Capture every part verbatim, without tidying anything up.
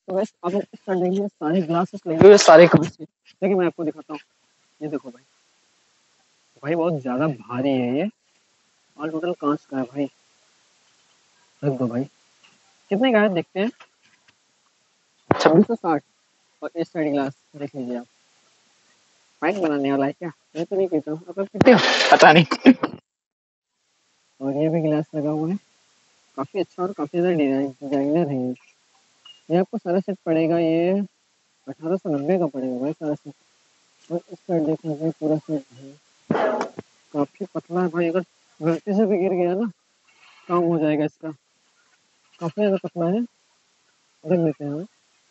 तो वैसे आप लोग इस साइड देखिए, सारे ग्लासेस लगे हुए, सारे कांच के। देखिए मैं आपको दिखाता हूँ, ये देखो भाई, भाई बहुत ज्यादा भारी है ये, और टोटल कांच का है भाई। रख दो भाई, कितने का है देखते हैं। छब्बीस सौ साठ। और इस साइड ग्लास देख लीजिए आप, वाइन बनाने वाला है क्या? मैं तो नहीं पीता हूँ, आप लोग पीते हो? पता नहीं। और ये भी गिलास लगा हुआ है, काफी अच्छा और काफी ज्यादा डिजाइन डिजाइनर है ये। ये आपको सारा सेट पड़ेगा, ये अठारह सौ नब्बे का पड़ेगा भाई सारा सेट। और इस साइड देख लीजिए पूरा सेट है, काफी पतला है भाई, अगर गलती से भी गिर गया ना काम हो जाएगा इसका, काफी ज्यादा पतला है। रख लेते हैं हम,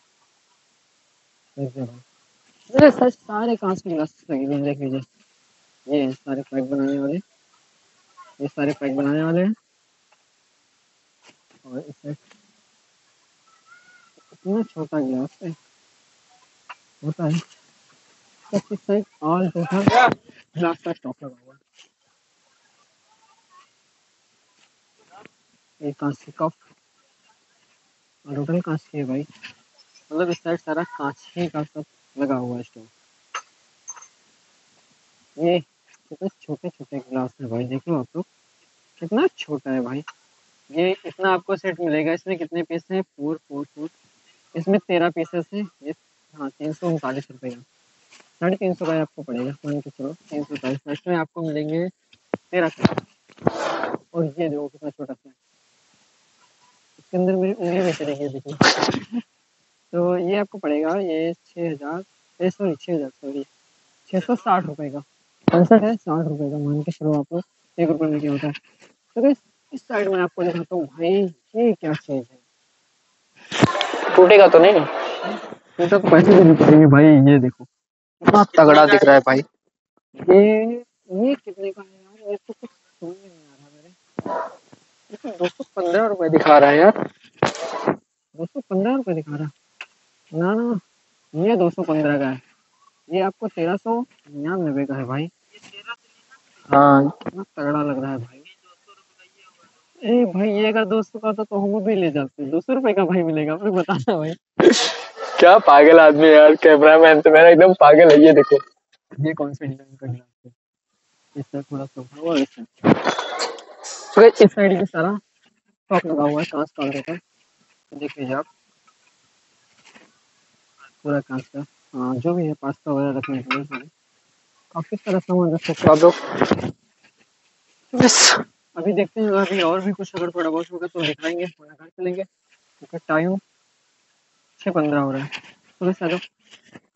देख लीजिए भाई। मेरे सच सारे कांच के गिलास लगे हुए हैं, देख लीजिए। ये हैं सारे पैक बनाने वाले, ये सारे पैक बनाने वाले हैं। और इस साइड इतना छोटा गिलास है, होता है सब। इस साइड ऑल टोटल ग्लास का स्टॉक लगा हुआ है। एक कांच की कप, और टोटल कांच की है भाई, मतलब इस साइड सारा कांच ही का सब लगा हुआ है स्टॉक। ये कितने छोटे छोटे गिलास है भाई, देख लो आप लोग, कितना छोटा है भाई। ये इतना आपको सेट मिलेगा, इसमें कितने पीस हैं? फोर फोर फोर, इसमें तेरह पीसेस है ये। हाँ, तीन सौ उनतालीस रुपये का, साढ़े तीन सौ का आपको पड़ेगा, मान के चलो तीन सौ उनतालीस। इसमें आपको मिलेंगे तेरह पीस। और ये देखो कितना छोटा सा है, इसके अंदर मेरी उंगली में चलेगी देखो। तो ये आपको पड़ेगा, ये छः हज़ार सॉरी छः हज़ार सॉरी छः सौ साठ रुपये का। पैंसठ है, साठ रुपये का, मान के चलो आप लोग, एक रुपये में क्या होता है। तो इस, इस साइड में आपको दिखाता हूँ भाई, ये क्या चीज़ है, टूटेगा तो नहीं? टूटा तो पैसे देने पड़ेंगे भाई। ये देखो कितना तगड़ा दिख रहा है भाई। ये ये कितने का है यार, मेरे को कुछ समझ में नहीं आ रहा मेरे। ये तो दो सौ पंद्रह रुपये दिखा रहा है यार, दो सौ पंद्रह रुपये दिखा रहा है। ना ना, ये दो सौ पंद्रह का है, ये आपको तेरह सौ निन्यानवे का है भाई। हाँ, कितना तगड़ा लग रहा है भाई। ए भाई, ये अगर दो सौ का था तो हम भी ले जाते, दो सौ रुपये का भाई मिलेगा, फिर बताना भाई। क्या पागल आदमी है यार, कैमरामैन तो मेरा एकदम पागल है। ये देखो, ये कौन सा डिजाइन का गिलास है, इससे थोड़ा सा हुआ इससे। तो इस साइड भी सारा टॉप लगा हुआ है कांच का अंदर का, देख लीजिए आप, पूरा कांच का। हाँ, जो भी है पास्ता वगैरह रखने के लिए सारे, काफी सारा सामान रख सकते हो आप लोग। बस अभी देखते हैं, अभी और भी कुछ अगर थोड़ा बहुत होगा तो दिखाएंगे, वरना घर चलेंगे, क्योंकि टाइम छः पंद्रह हो रहा है। तो बस आ जाओ।